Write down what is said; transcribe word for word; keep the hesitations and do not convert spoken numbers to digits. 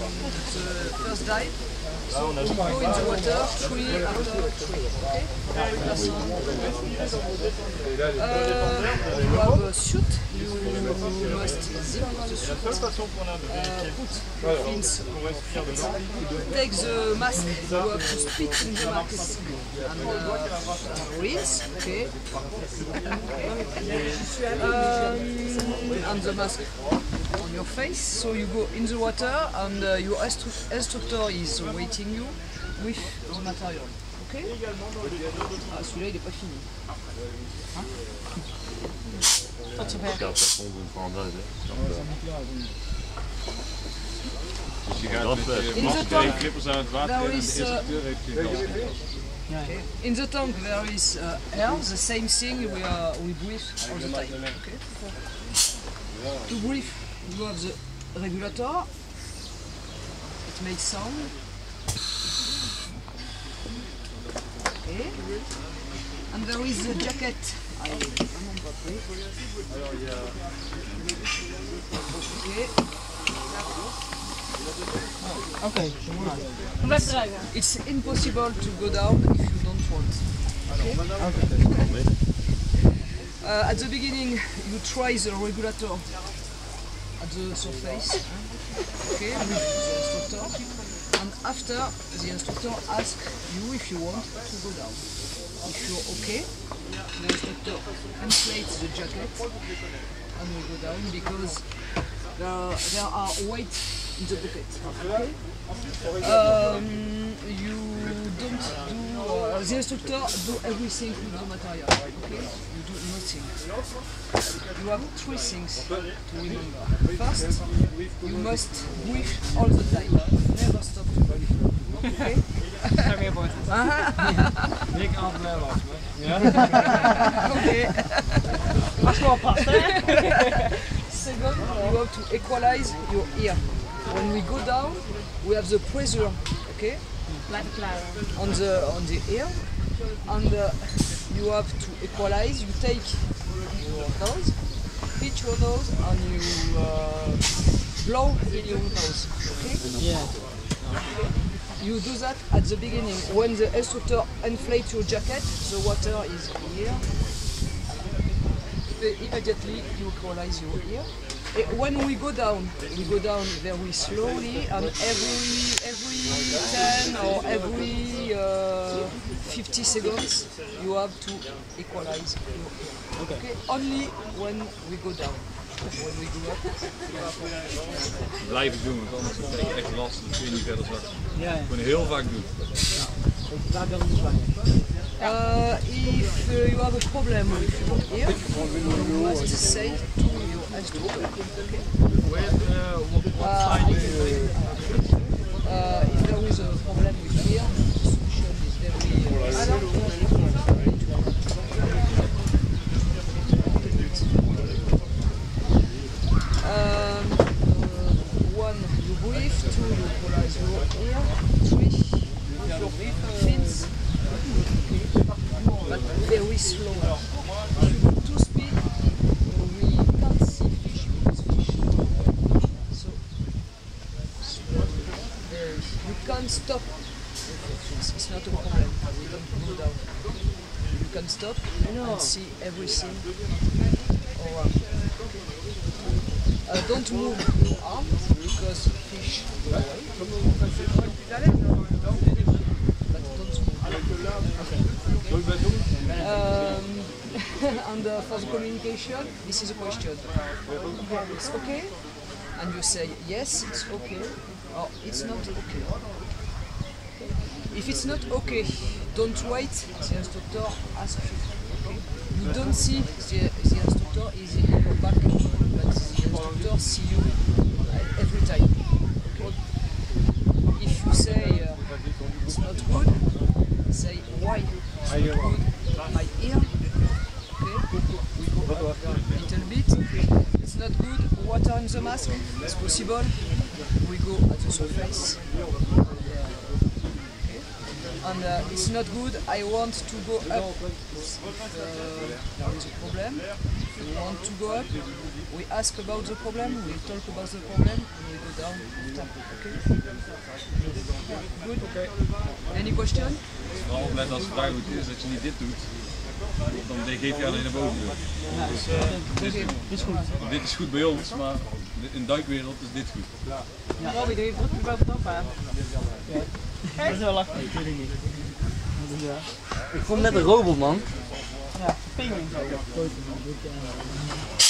the first dive. So we go in the water, three after three. Okay? Uh, you have a suit, you must zip the suit, uh, put fins, take the mask, you have to spit in the mask, and uh, rinse, okay? Um, and the mask on your face, so you go in the water and uh, your instru instructor is waiting you with the material. Ok? Ah, celui-là il est pas fini. Hein? Tot zover. In the tank there is uh, okay. In the tank there is uh, air, the same thing we are we breathe all the time. Okay? To breathe you have the regulator, it makes sound. Okay. And there is the jacket. Okay. Okay. It's impossible to go down if you don't want. Okay. Okay. Uh, at the beginning, you try the regulator at the surface, okay, with the instructor, and after the instructor asks you if you want to go down. If you're okay, the instructor inflates the jacket and we go down because there, there are weight in the bucket. Okay? Um, you don't do, uh, the instructor do everything with the material. Okay? You do nothing. You have three things to remember. First, you must breathe all the time. Never stop to breathe. Okay? Ik afblijven was, ja. Okay. Second, you have to equalize your ear. When we go down, we have the pressure, okay, on the on the ear, and uh, you have to equalize. You take your nose, pitch your nose, and you uh, blow in your nose, okay? Yeah. You do that at the beginning. When the instructor inflates your jacket, the water is here. Immediately you equalize your ear. When we go down, we go down very slowly, and every every ten or every uh, fifty seconds you have to equalize your ear. Okay. Okay? Only when we go down. When we go up. Blijven doen, want anders is het echt lastig. Dan kun je niet verder zakken. Ja, ja. Gewoon heel vaak doen. Uh, if uh, you have a problem with your ear, you must say to your instructor. Okay? Where, uh, what, what side is it? Uh, if there is a problem with ear, the solution is very uh, um, uh, one, you breathe. Two, you equalize your ear. Three, your fins. But very slow. If you go too speed, we can't see fish because fish. So uh, you can't stop. It's not a problem. We don't go down. You can stop and see everything around. Uh, don't move your arms because fish go away. But don't move. Um, and uh, for the communication, this is a question. It's okay? And you say yes, it's okay, or it's not okay. If it's not okay, don't wait, the instructor asks you. Okay? You don't see the, the instructor is in your back, but the instructor sees you every time. Okay? If you say uh, it's not good, say why it's not good. My ear, okay, we go up a little bit, it's not good, water in the mask, it's possible, we go at the surface, okay. And uh, it's not good, I want to go up, uh, there is a problem, you want to go up, we ask about the problem, we talk about the problem, and we go down after. Okay? Good? Okay. Any question? Vooral opletten als het duidelijk is dat je niet dit doet, dan geef je alleen naar boven. Dus, uh, dit, is, Dit is goed. dit is goed bij ons, maar in de duikwereld is dit goed. Ja. Robbie, doe je druk bovenop aan? Ja. Dat is wel lachen. Natuurlijk niet. Ik vond net een robot, man. Ja, pinguïn.